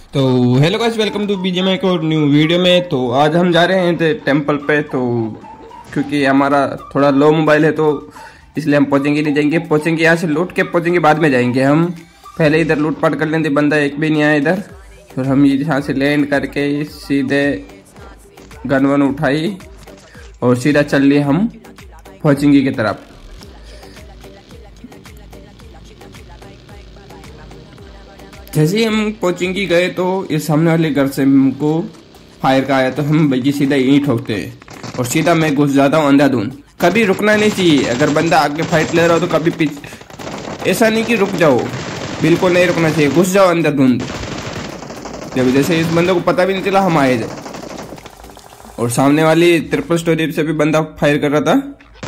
तो hello guys, welcome to BGMI को new video में। तो आज हम जा रहे हैं टेंपल पे। तो क्योंकि हमारा थोड़ा लो मोबाइल है तो इसलिए हम पहुंचेंगे नहीं, जाएंगे पहुंचेंगे यहाँ से लूट के पहुंचेंगे, बाद में जाएंगे हम। पहले इधर लूटपाट कर लेंगे, बंदा एक भी नहीं आया इधर। फिर हम यहाँ से लैंड करके सीधे गन वन उठाई और सीधा चल लिए हम पहुंचेंगे की तरफ। जैसे ही हम कोचिंग गए तो इस सामने वाले घर से हमको फायर का आया, तो हम भैया सीधा यहीं ठोकते हैं और सीधा मैं घुस जाता हूँ अंधाधुंध। कभी रुकना नहीं चाहिए, अगर बंदा आगे फाइट ले रहा हो तो कभी पीछे ऐसा नहीं कि रुक जाओ, बिल्कुल नहीं रुकना चाहिए, घुस जाओ अंधाधुंध। जब जैसे इस बंदे को पता भी नहीं चला हम आए थे, और सामने वाली ट्रिपल स्टोरी से भी बंदा फायर कर रहा था,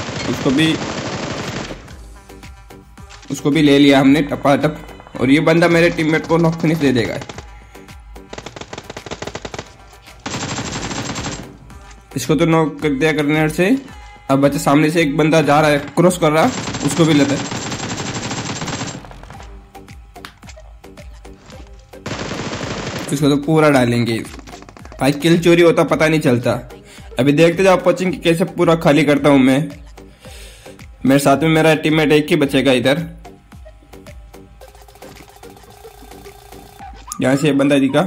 उसको भी ले लिया हमने टपाटप। और ये बंदा मेरे टीममेट को नॉक फिनिश दे देगा। इसको तो नॉक कर दिया ग्रेनेड से। अब बच्चे सामने से एक बंदा जा रहा है, क्रॉस कर रहा, उसको भी लेता है। इसको तो पूरा डालेंगे भाई, किल चोरी होता पता नहीं चलता। अभी देखते जाओ कोचिंग कैसे पूरा खाली करता हूं मैं। मेरे साथ में मेरा टीममेट एक ही बचेगा इधर। यहाँ से बंदा दिखा,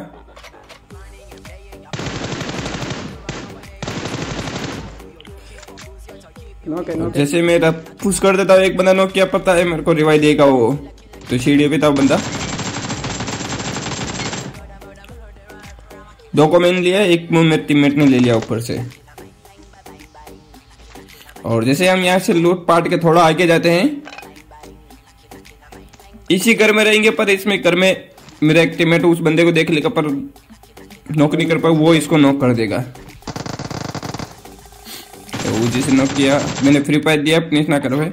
जैसे मेरा पुश कर देता हूँ, एक बंदा नॉक किया, पता है मेरे को रिवाइव देगा वो। तो सीढ़ी पे था बंदा, दो को मैंने लिया, एक मेरे टीममेट ने ले लिया ऊपर से। और जैसे हम यहाँ से लूट पाट के थोड़ा आगे जाते हैं, इसी घर में रहेंगे, पर इसमें घर में मेरा एक टीममेट उस बंदे को देख लेगा पर नॉक नहीं कर पाए, वो इसको नॉक कर देगा। तो वो जिसे नॉक किया मैंने फ्री फायर दिया, फिनिश ना कर भाई।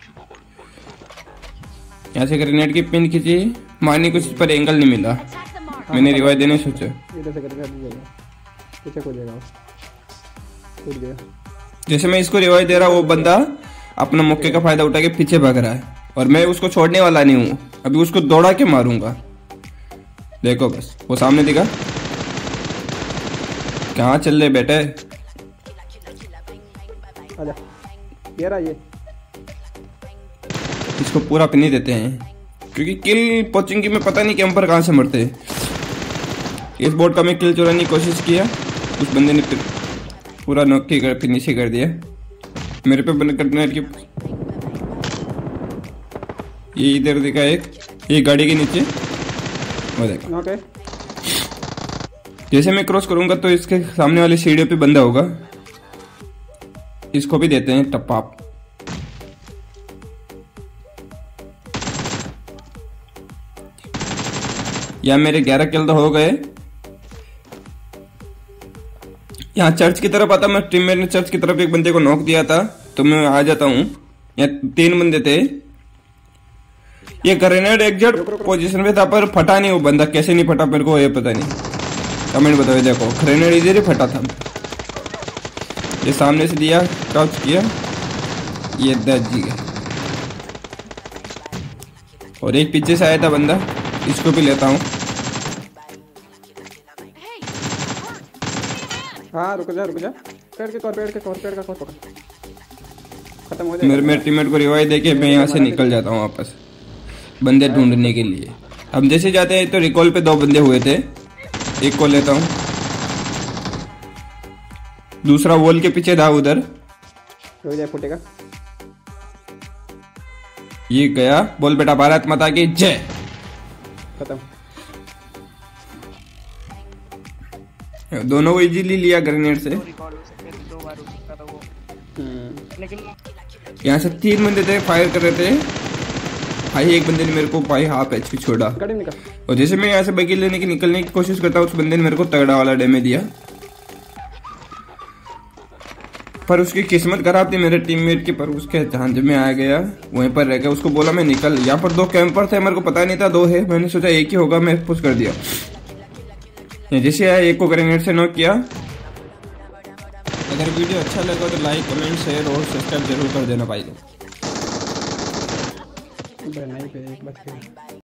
यहाँ से ग्रेनेड की पिन खींची, मारने कुछ पर एंगल नहीं मिला, मैंने रिवाइव देने सोचा। जैसे मैं इसको रिवाइव दे रहा, वो बंदा अपना मौके का फायदा उठा के पीछे भाग रहा है, और मैं उसको छोड़ने वाला नहीं हूँ, अभी उसको दौड़ा के मारूंगा। देखो बस वो सामने दिखा, कहाँ चल रहे बेटे, ये इसको पूरा पिनी देते हैं, क्योंकि किल पोचिंग में पता नहीं कैंपर कहाँ से मरते हैं। इस बोर्ड का मैं किल चुराने की कोशिश किया, उस बंदे ने पूरा नॉक की फिनिश ही कर दिया मेरे पे बंद करने की। ये इधर दिखा एक, ये गाड़ी के नीचे वो देखा। okay. जैसे मैं क्रॉस करूंगा तो इसके सामने वाली सीढ़ियों पे बंदा होगा, इसको भी देते हैं टप्पा। या मेरे 11 किल तो हो गए। यहाँ चर्च की तरफ आता, मैं टीममेट ने चर्च की तरफ एक बंदे को नॉक दिया था, तो मैं आ जाता हूँ। यहाँ 3 बंदे थे, ये ग्रेनेड एग्जैक्ट पोजीशन पे था पर फटा नहीं वो बंदा, कैसे नहीं फटा मेरे को ये पता नहीं, कमेंट बताओ। देखो ग्रेनेड इधर ही फटा था, ये सामने से दिया, टच किया, ये 10 जी गया। और एक पीछे से आया था बंदा, इसको भी लेता हूँ। हाँ रुक जा, पेड़ का कौर खत्म हो जाएगा। मेरे टीममेट को रिवाइव देके मैं यहाँ से निकल जाता हूँ वापस बंदे ढूंढने के लिए। हम जैसे जाते हैं तो रिकॉल पे 2 बंदे हुए थे, एक को लेता हूँ, दूसरा वॉल के पीछे था उधर, फूटेगा। ये गया। बोल बेटा भारत माता की जय। खत्म। दोनों को इजीली लिया ग्रेनेड से। यहाँ से 3 बंदे थे, फायर कर रहे थे भाई। एक बंदे ने मेरे को भाई हाफ एचपी छोड़ा, और जैसे मैं यहाँ से बगी लेने की निकलने की कोशिश करता, उस बंदे ने मेरे को तगड़ा वाला डैमेज दिया। पर उसकी किस्मत खराब थी मेरे टीममेट की, पर उसके झांझ में आ गया, वहीं पर रह गया। उसको बोला मैं निकल, यहाँ पर 2 कैंपर थे, मेरे को पता नहीं था 2 है, मैंने सोचा एक ही होगा, मैं पुश कर दिया। जैसे आया एक को ग्रेनेड से नॉक किया। अगर वीडियो अच्छा लगा तो लाइक, कमेंट, शेयर और सब्सक्राइब जरूर कर देना भाई।